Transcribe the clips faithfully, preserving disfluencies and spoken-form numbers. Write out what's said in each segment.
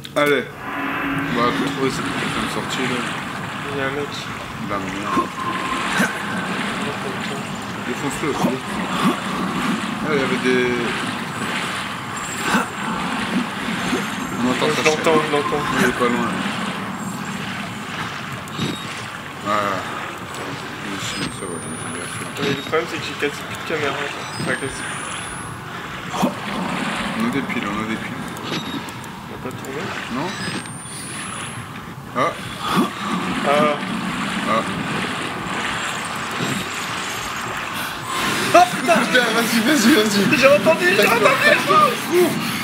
Allez. On va trouver cette putain de sortie là. Il y a un mec. La merde. Défonce-le aussi. Ah, il y avait des... On entend Je ça. l'entends, je l'entends. Il est pas loin. Voilà. Ici, ça va. Mais le problème c'est que j'ai quasi plus de caméra. Enfin quasi. On a des piles, on a des piles. On va pas tourner. Non? Ah. Ah. Ah. Oh putain! Putain, vas-y, vas-y, vas-y. J'ai entendu, j'ai entendu!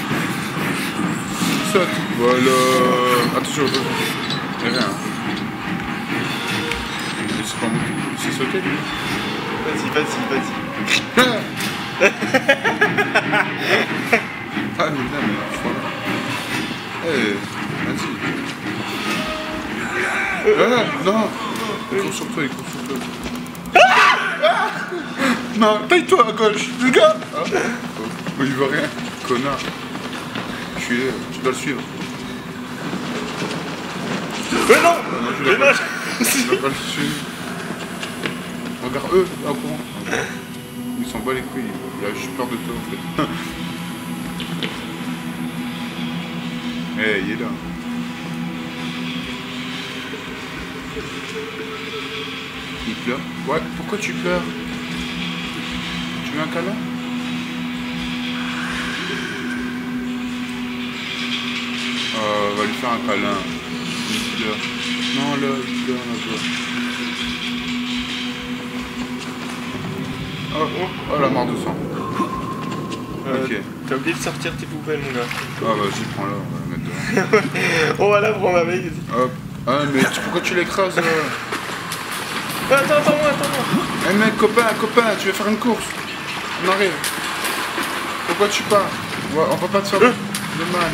Saute. Voilà. Attention, attention. Il y a rien. Il s'est pas monté. Il s'est sauté, lui. Vas-y, vas-y, vas-y. Ah, mais là, mais voilà. Eh, vas-y. Ah, non. Il court sur toi, il court sur toi. Ah, non, taille-toi à gauche, le gars. Ah. Oh, il veut rien, connard. Je suis là, tu dois le suivre. Mais non! Non, je Mais dois non! pas, je dois pas le suivre. Regarde eux, là, au courant. Ils s'en bat les couilles, il a juste peur de toi en fait. Eh, hey, il est là. Il pleure. Ouais, pourquoi tu pleures? Tu veux un câlin? Euh, on va lui faire un câlin. Il pleure. Non, là, il pleure là-bas. Oh, oh, oh, la mort de sang. Euh, ok. T'as oublié de sortir tes poubelles, mon gars. Ah, vas-y, prends-la, on va la mettre dedans. On va la prendre avec. Hop. Ah, mais tu- pourquoi tu l'écrases là? Attends, attends-moi, attends-moi. Eh mec, copain, copain, tu veux faire une course? On arrive. Pourquoi tu pars? On va, on va pas te faire de, de mal.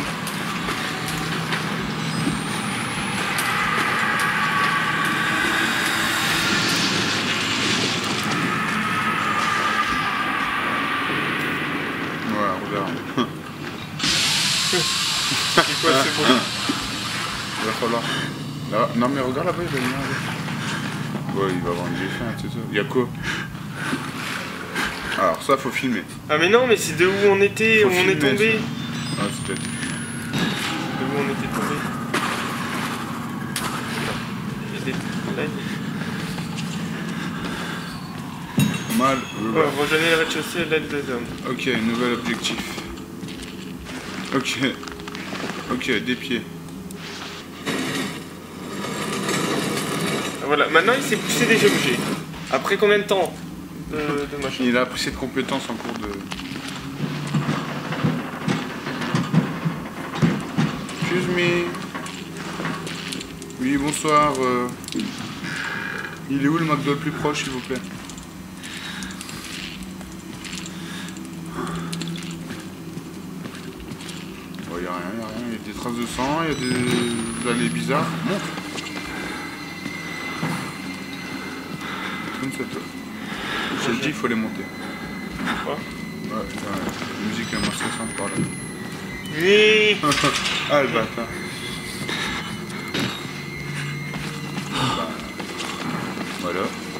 Voilà, regarde. C'est quoi, c'est bon. Il va falloir. Là, non mais regarde là-bas, il va venir avec. Ouais, il va avoir une défaite, c'est ça. Il y a quoi? Alors ça, faut filmer. Ah mais non, mais c'est de où on était, Faut où on est filmer, tombé. ça. Ah, c'est peut-être. De où on était tombé. Il y a des- là, il- Mal. Ouais, rejoignez le rez-de-chaussée à l'aide des hommes. Ok, nouvel objectif. Ok. Ok, des pieds. Voilà, maintenant il s'est poussé des objets. Après combien de temps de, de machin? Il a appris cette compétence en cours de... Excuse me. Oui, bonsoir. euh, Il est où le McDo le plus proche, s'il vous plaît? Bon, il n'y a rien, il n'y a rien. Il y a des traces de sang, il y a des allées bizarres. Montre. Comme ça, toi. J'ai dit, il faut les monter. Quoi? Ouais, ouais, la musique est moins stressante par là. Oui. Ah, le bâtard. Voilà.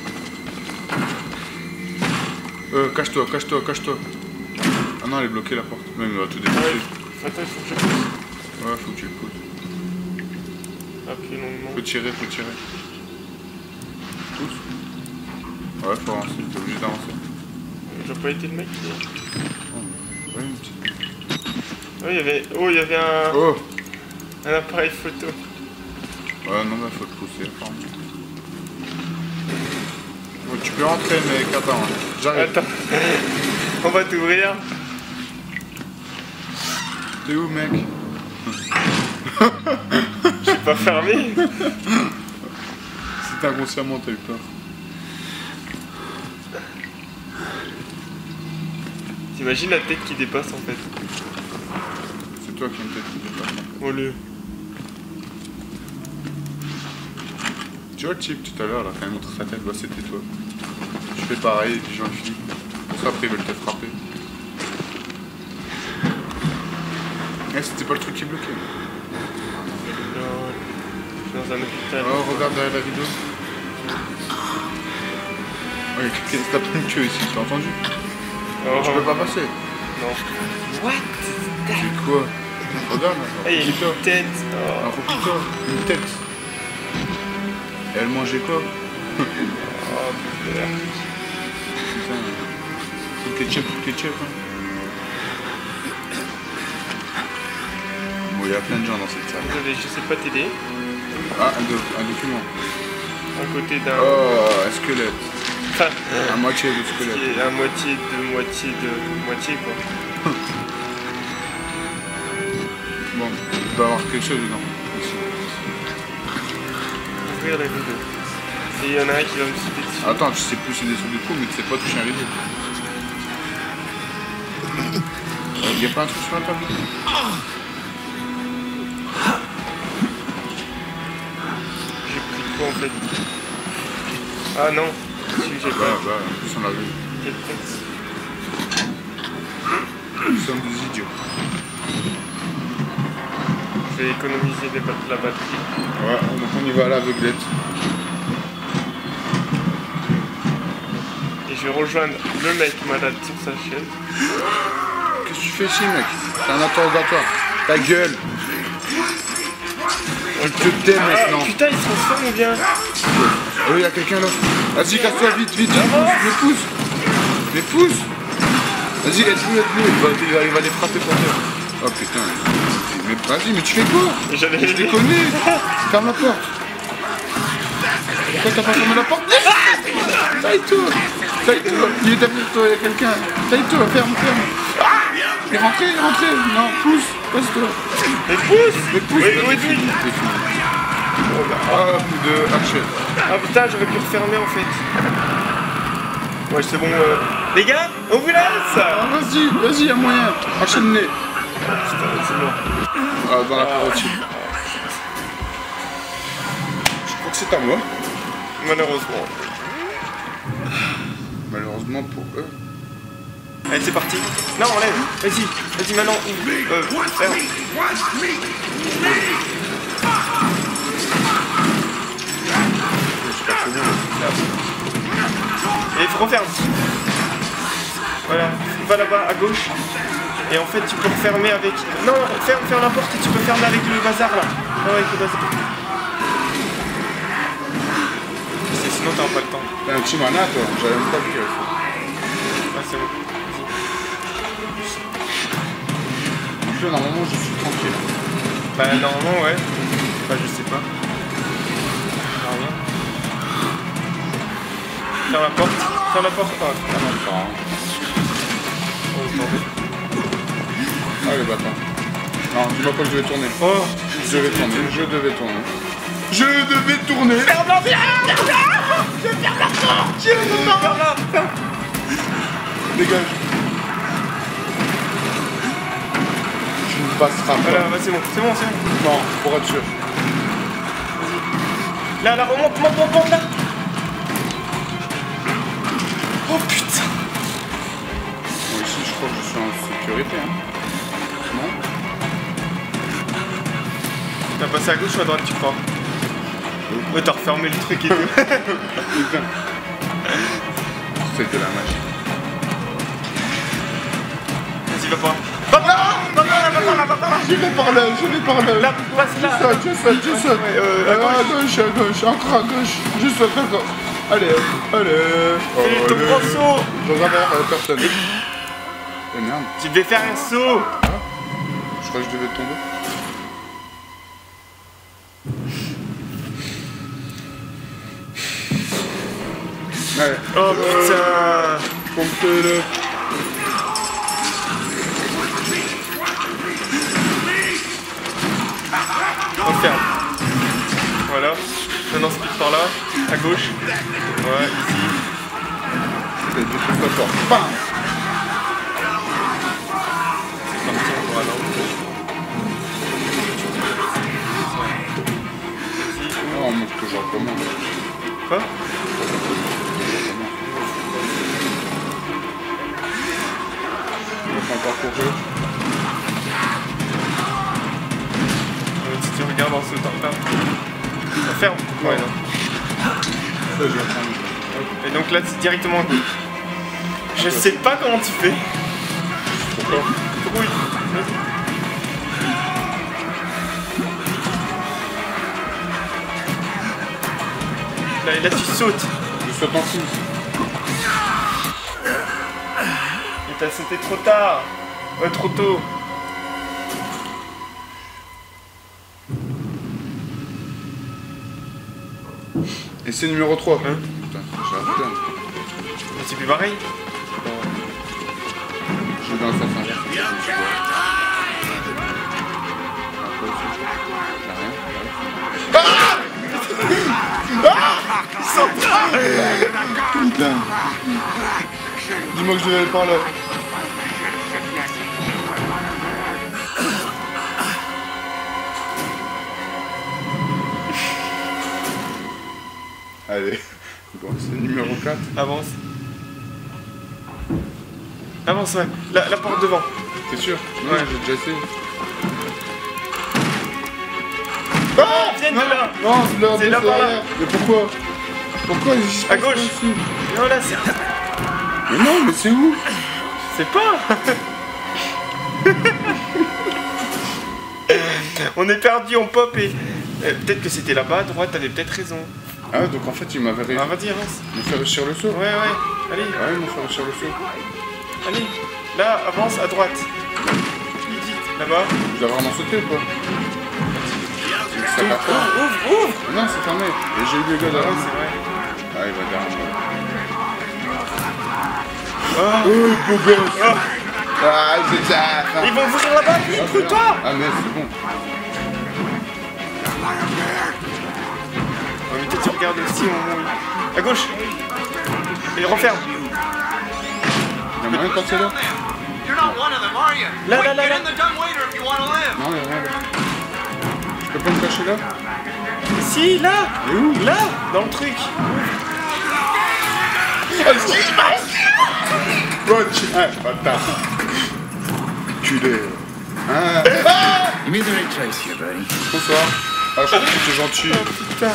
Euh, cache-toi, cache-toi, cache-toi. Ah non, elle est bloquée la porte. Même il va tout défoncer. Ouais. Attends, il faut que je pousse. Ouais, faut que tu le pousses. Appuie longuement. Faut tirer, faut tirer. Pousse. Ouais, faut avancer, t'es obligé d'avancer. J'ai pas été le mec. Oh, ouais, une petite... Oh, il y avait, oh, il y avait un, Oh. un appareil photo. Ouais, non, mais faut te pousser, apparemment. Bon, tu peux rentrer, mec, attends, hein. J'arrive. Attends, on va t'ouvrir. T'es où, mec? J'ai pas fermé. C'était inconsciemment, t'as eu peur. T'imagines la tête qui dépasse en fait. C'est toi qui as une tête qui dépasse. Oh le. Tu vois le type tout à l'heure, là, quand il montre sa tête, bah c'était toi. Je fais pareil, les gens le filent. Pour ça, après, ils veulent te frapper. Eh, c'était pas le truc qui bloquait. un hôpital. Oh, regarde derrière la vidéo. Oh, il y a quelqu'un qui se tape une queue ici, t'as entendu? Oh. Tu peux pas passer. Non. What? C'est quoi? Regarde là. Ah, il y a une tête. Un Oh. ropito, une tête. Et elle mangeait quoi? Oh, putain. Putain. Tout le ketchup, tout le ketchup. Hein. Bon, il y a plein de gens dans cette salle. Désolé, je sais pas t'aider. Ah, un, do un document. À côté d'un. Oh, un squelette. Enfin, À moitié de squelette. qui est à moitié de moitié de moitié quoi. Bon, il doit y avoir quelque chose dedans. Ici. Ouvrir la vidéo. Et il y en a un qui va me sauter dessus. Attends, tu sais pousser des sous de fou, mais tu sais pas toucher un vidéo. Il n'y a pas un truc sur la table? J'ai pris quoi en fait? Ah non, si j'ai Bah, pas. bah, en plus on l'a vu. Quel con. Nous sommes des idiots. Je vais économiser les bat- la batterie. Ouais, donc on y va à l'aveuglette. Et je vais rejoindre le mec malade sur sa chaise. Qu'est-ce que tu fais ici, mec? C'est un interrogatoire. Ta gueule. Je te tais Ah maintenant. putain, il se transforme ou bien? Oh, il y a quelqu'un là. Vas-y, casse-toi vite, vite, vite. Mais pousse. Mais pousse. Vas-y, aide-le, aide-le. Il va, il va, il va les frapper pour terre. Oh putain. Mais vas-y, mais tu fais quoi? J'allais Je aider. déconne. Ferme la porte. Pourquoi t'as pas fermé la porte? Taille-toi. Taille-toi. Il est derrière toi, il y a quelqu'un. Taille-toi, ferme, ferme. Il est rentré, il est rentré. Non, pousse. Passe-toi. Mais pousse! Mais pousse. Oui, Bah, oui, c'est oui. fini, c'est fini. Ah, coup de action. Ah putain, j'aurais pu refermer en fait. Ouais, c'est bon. Euh... Les gars, on vous laisse! Ah, vas-y, vas-y, y'a moyen. Enchaîne-les. Putain, c'est bon. Ah, dans la parotide. Je crois que c'est à moi. Malheureusement. Malheureusement pour eux. Allez, c'est parti. Non, enlève. Vas-y, vas-y maintenant. Euh, ferme. C'est pas très bien. Et referme. Voilà, va là-bas à gauche. Et en fait, tu peux refermer avec. Non, ferme, ferme la porte et tu peux fermer avec le bazar là. Non, avec le bazar. C'est- Sinon, t'auras pas le temps. T'es un petit mana, toi. J'avais même pas vu. Ah, c'est bon. Donc là, normalement, je suis tranquille. Bah, normalement, ouais. Bah, je sais pas. Ah, rien. Ferme la porte. Ferme la porte. Oh, Ah non, pas. Hein. oh, attendez. Ah, les bâtards. Non, dis-moi pas que je vais tourner. Oh, Je vais tourner. Je devais tourner. Je devais tourner. ferme la porte. Je ferme la porte. Je ferme la porte. Dégage. Tu ne passeras Voilà, pas. bah, c'est bon, c'est bon, c'est bon. Non, pour être sûr. Là, là, remonte, monte, monte, monte, là. Oh putain. Bon, ici, je crois que je suis en sécurité. Hein. Non? T'as passé à gauche ou à droite, tu crois? Ouais, t'as refermé le truc et tout. Putain. C'est de la magie. Vas-y, va par là. Va par là, va par là, va par là, va par là. Je vais par là, je vais par là. Là, passe là. Je saute, je saute, je saute. Ouais, euh, à à gauche. gauche, à gauche, encore à gauche. Je saute encore. Allez, allez. Fais ton allez. gros saut. Dans un verre, euh, personne. Eh merde, Tu devais faire un saut. je crois que je devais tomber. Ouais. Oh putain. Pompez-le. On ferme. Voilà. Maintenant, speed par là. À gauche. Ouais, ici. C'est du coup pas fort. Bam. C'est parti, on va là. Oh, on montre que je recommence. Quoi? On va pas parcourir. Euh, Si tu regardes en ce temps-là. Ça ferme. Ouais, non. Ça, je vais fermer. Et donc là, c'est directement à gauche. Je sais pas comment tu fais. Pourquoi? Oui. Là, là, tu sautes. Je saute en dessous. Et t'as sauté trop tard. Ouais, trop tôt. Et c'est numéro trois. Hein? Putain, j'ai un putain. C'est plus pareil. Je vais dans le sens inverse. Putain. Dis-moi que je devais aller par là. Allez, bon, c'est numéro quatre. Avance. Avance, ouais. La, la porte devant. T'es sûr? Ouais. Ouais, j'ai déjà essayé. Ah, viens de là. Non, c'est là, C'est là par là. Mais pourquoi? Pourquoi il se À passe gauche. pas ici? Non, là, c'est... Mais non, mais c'est où? Je sais pas. On est perdu, on pop et... euh, peut-être que c'était là-bas, à droite, t'avais peut-être raison. Ah, donc en fait, il m'avait réussi. Ah, vas-y, avance. Me faire réussir le saut? Ouais, ouais. Allez, Ouais, me faire réussir le saut. allez. Là, avance, à droite. Vite, vite. Là-bas. Je dois vraiment sauter ou pas? Ça Ouvre, part pas. ouvre, ouvre. Non, c'est fermé. Et j'ai eu le gars Ah, derrière. ouais, c'est vrai. Ah, il va derrière moi. Oh. Oh, beau gosse. Ah, c'est ça. Ils vont ouvrir là-bas, vite, Ah, trouve-toi. Ah, mais c'est bon. Ouais, mais peut-être tu regardes aussi au moment où... À gauche. Et referme. Il y a moyen de passer là? You're not one of them, are you? Là, là, Quick, là, get là. in the dumbwaiter if you want to live. Non, il y a rien là. Je peux pas me cacher là? Si, là. Et où? Là, dans le truc. Bon, tiens, bâtard. Culé. Ah. You made the right choice here, buddy. Bonsoir. Ah, je trouve que c'est gentil. Putain.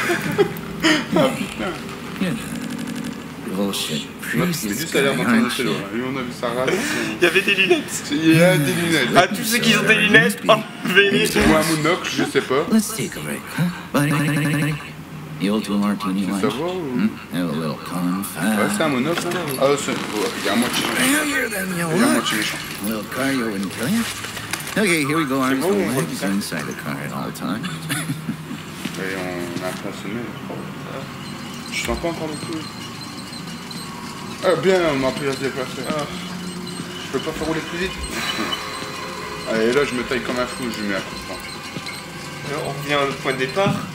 Yeah. Bullshit. Mais Priest lui, is ça a l'air guy, d'entendre aren't le you? Lui, on a vu sa race. Il y avait des lunettes. Il y a des lunettes. À tous ceux qui ont des lunettes, enlevez-les. Ou un monocle, je sais pas. Let's take a break, huh? Buddy, the old two martini Tu veux lunch. savoir ou... Hmm? Have a little confab. Ouais, c'est un monocle. Hein. Ah, c'est... Ouais, il y a un moitié méchant. Heavier than you Il y a un look. moitié méchant. A little cardio wouldn't kill you. Okay, here we go. Arms bon, and on voit legs ça. inside the car at all times. Et on a un peu assommé. Je sens pas encore le coup. Ah, bien, on m'a pris à se déplacer. Ah. Je peux pas faire rouler plus vite. Allez, là, je me taille comme un fou, je lui mets un coup de poing. Alors, on revient au point de départ.